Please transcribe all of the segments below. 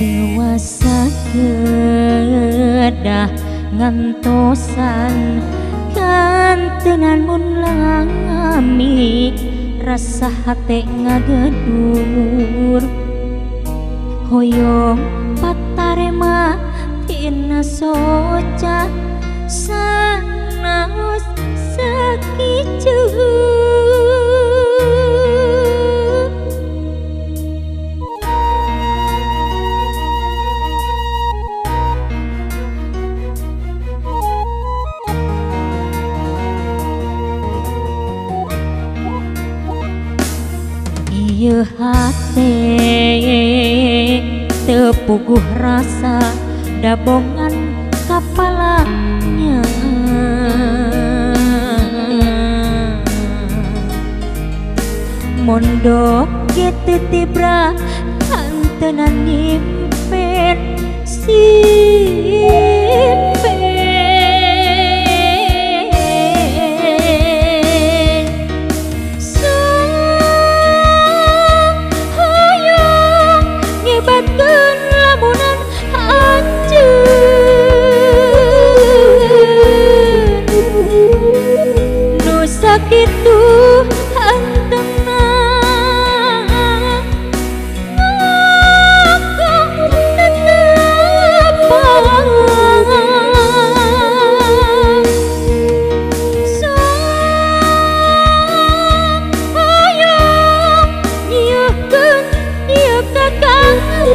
dewasa kedah ngantosan kantenan mun lami rasa hati ngagedur hoyong patarema tina soca sanaos sakicu ieu hate tepuguh rasa dabongan kapalanya mondok gitu tibra kantenan nyimpen gitu antena aku tetap sayang nyiapkan dia kakak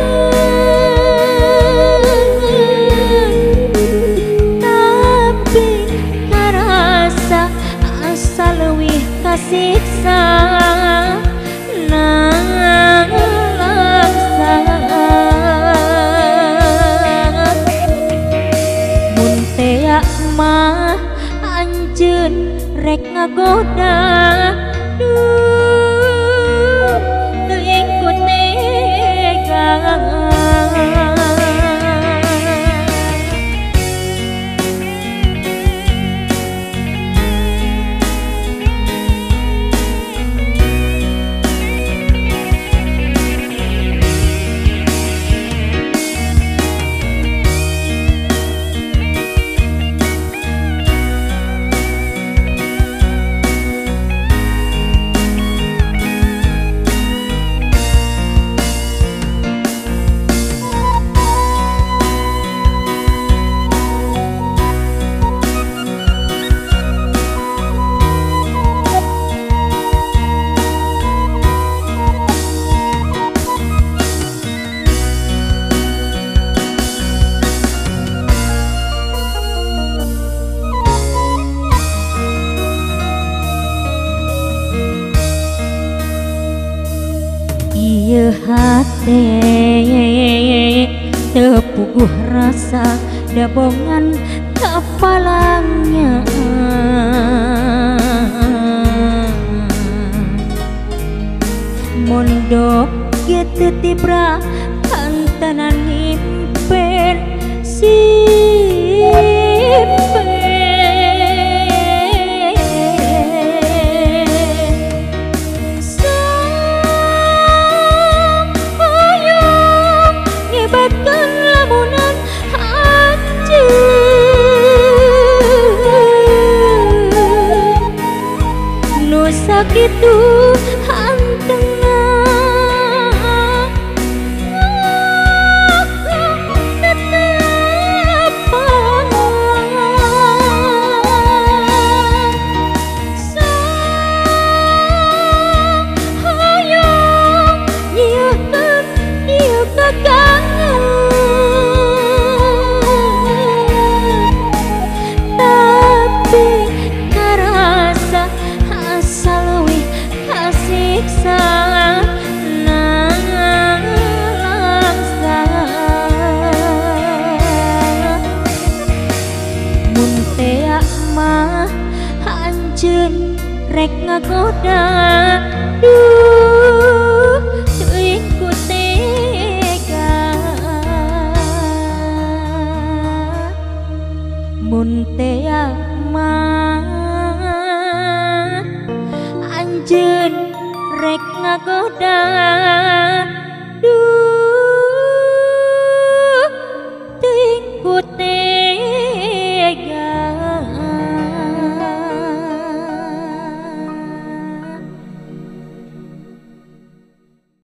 tapi karasa salewih kasiksa nang langsat mun tea mah anjeun rek ngagoda duh teuing ku tega ieu hate tepuguh rasa dabongan kapalangnya mondok gitu tibra kantenan nyimpen gitu antena aku tetap sayang nyiapkan dia kagangan tapi karasa salewih kasiksa nang langsat mun tea mah anjeun rek ngagoda